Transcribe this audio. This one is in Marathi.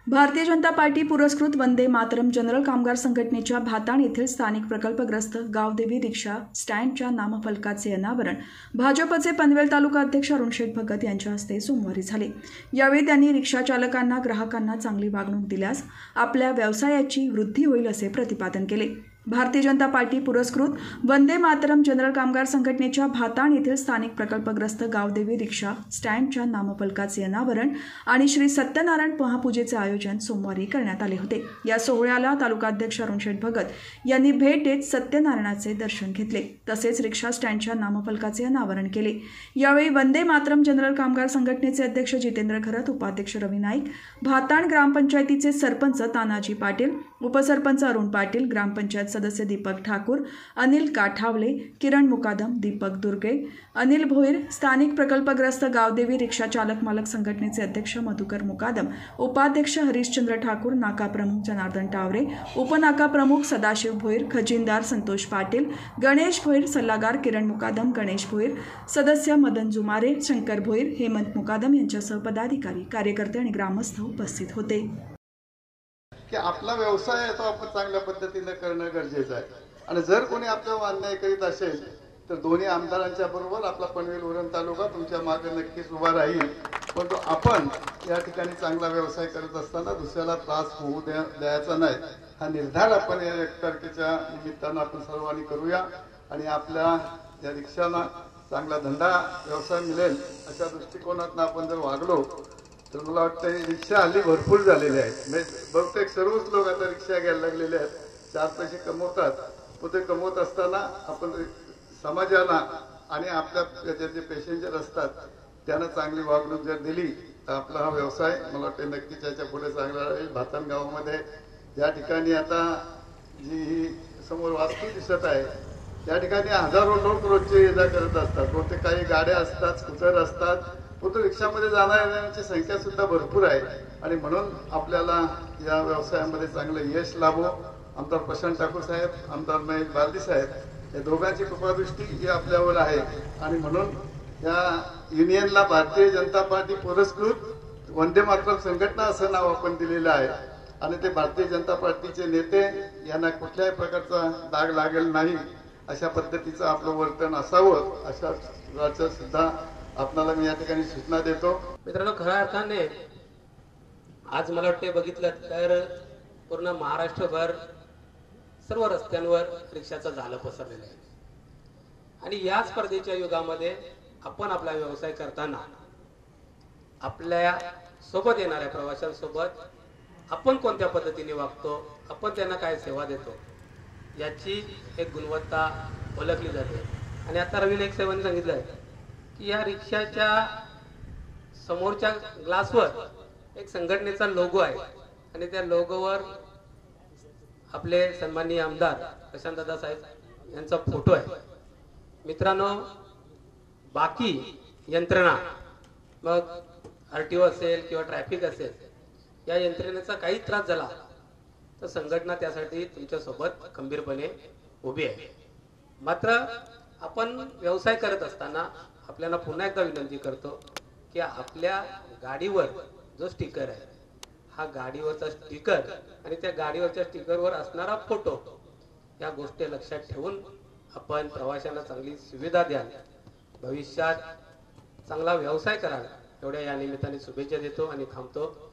भारतीय जनता पार्टी पुरस्कृत वंदे मातरम जनरल कामगार संघटनेच्या भाताण येथील स्थानिक प्रकल्पग्रस्त गावदेवी रिक्षा स्टँडच्या नामफलकाचे अनावरण भाजपचे पनवेल तालुका अध्यक्ष अरुणशेठ भगत यांच्या हस्ते सोमवारी झाले। यावेळी त्यांनी रिक्षा चालकांना ग्राहकांना चांगली वागणूक दिल्यास आपल्या व्यवसायाची वृद्धी होईल असे प्रतिपादन केले। भारतीय जनता पार्टी पुरस्कृत वंदे मातरम जनरल कामगार संघटनेच्या भाताण येथील स्थानिक प्रकल्पग्रस्त गावदेवी रिक्षा स्टँडच्या नामफलकाचे अनावरण आणि श्री सत्यनारायण महापूजेचे आयोजन सोमवारी करण्यात आले होते। या सोहळ्याला तालुकाध्यक्ष अरुणशेठ भगत यांनी भेट देत सत्यनारायणाचे दर्शन घेतले, तसेच रिक्षा स्टँडच्या नामफलकाचे अनावरण केले। यावेळी वंदे मातरम जनरल कामगार संघटनेचे अध्यक्ष जितेंद्र खरत, उपाध्यक्ष रवी नाईक, भाताण ग्रामपंचायतीचे सरपंच तानाजी पाटील, उपसरपंच अरुण पाटील, ग्रामपंचायत सदस्य दीपक ठाकूर, अनिल काठावले, किरण मुकादम, दीपक दुर्गे, अनिल भोईर, स्थानिक प्रकल्पग्रस्त गावदेवी रिक्षा चालक मालक संघटनेचे अध्यक्ष मधुकर मुकादम, उपाध्यक्ष हरिश्चंद्र ठाकूर, नाका प्रमुख जनार्दन टावरे, उपनाका प्रमुख सदाशिव भोईर, खजिनदार संतोष पाटील, गणेश भोईर, सल्लागार किरण मुकादम, गणेश भोईर, सदस्य मदन जुमारे, शंकर भोईर, हेमंत मुकादम यांच्यासह पदाधिकारी, कार्यकर्ते आणि ग्रामस्थ उपस्थित होते। की आपला व्यवसाय आहे तो आपण चांगल्या पद्धतीने करणं गरजेचं आहे आणि जर कोणी आपल्यावर अन्याय करीत असेल तर दोन्ही आमदारांच्या बरोबर आपला पनवेल उरण तालुका तुमच्या मागे नक्कीच उभा राहील। पण तो आपण या ठिकाणी चांगला व्यवसाय करत असताना दुसऱ्याला त्रास होऊ द्यायचा नाही, हा निर्धार आपण या 1 तारखेच्या निमित्तानं आपण सर्वांनी करूया आणि आपल्या या रिक्षाला चांगला धंदा व्यवसाय मिळेल अशा दृष्टिकोनातून आपण जर वागलो तर मला वाटतं रिक्षा हल्ली भरपूर झालेले आहेत। बहुतेक सर्वच लोक आता रिक्षा घ्यायला लागलेले आहेत, 4 पैसे कमवतात, पण ते कमवत असताना आपण समाजाला आणि आपल्या जे पेशंजर असतात त्यांना चांगली वागणूक जर दिली तर आपला हा व्यवसाय मला वाटतं नक्कीच याच्या पुढे चांगला राहील। भाताण गावामध्ये या ठिकाणी आता जी समोर वास्तू दिसत आहे त्या ठिकाणी हजारो लोक रोजचे ये जा करत असतात, बहुतेक काही गाड्या असतात, स्कूटर असतात, परंतु रिक्षामध्ये जाणाऱ्यांची संख्या सुद्धा भरपूर आहे आणि म्हणून आपल्याला या व्यवसायामध्ये चांगलं यश लाभो। आमदार प्रशांत ठाकूर साहेब, आमदार महेश बालदी साहेब या दोघांची कृपादृष्टी ही आपल्यावर आहे आणि म्हणून या युनियनला भारतीय जनता पार्टी पुरस्कृत वंदे मातरम संघटना असं नाव आपण दिलेलं आहे आणि ते भारतीय जनता पार्टीचे नेते यांना कुठल्याही प्रकारचा दाग लागेल नाही अशा पद्धतीचं आपलं वर्तन असावं अशा सुद्धा आपल्याला मी या ठिकाणी सूचना देतो। मित्रांनो, खऱ्या अर्थाने आज मला वाटते बघितलं तर पूर्ण महाराष्ट्रभर सर्व रस्त्यांवर रिक्षाचं जाळं पसरलेलं आहे आणि या स्पर्धेच्या युगामध्ये आपण आपला व्यवसाय करताना आपल्या सोबत येणाऱ्या प्रवाशांसोबत आपण कोणत्या पद्धतीने वागतो, आपण त्यांना काय सेवा देतो याची एक गुणवत्ता ओळखली जाते। आणि आता रवीने एक सेवाने सांगितलंय की या रिक्षाच्या समोरच्या ग्लासवर एक संघटनेचा लोगो आहे आणि त्या लोगोवर आपले सन्माननीय आमदार प्रशांत दादा साहेब यांचा फोटो आहे। मित्रांनो, बाकी यंत्रणा मग आरटीओ असेल किंवा ट्रॅफिक असेल या यंत्रणेचा काही त्रास झाला तर संघटना त्यासाठी तुमच्या सोबत खंबीरपणे उभी आहे। मात्र आपण व्यवसाय करत असताना आपल्याला पुन्हा एकदा विनंती करतो की आपल्या गाडीवर जो स्टिकर आहे हा गाडीवरचा स्टिकर आणि त्या गाडीवरच्या स्टिकरवर असणारा फोटो या गोष्टी लक्षात ठेवून आपण प्रवाशांना चांगली सुविधा द्याल, भविष्यात चांगला व्यवसाय कराल एवढ्या या निमित्ताने शुभेच्छा देतो आणि थांबतो।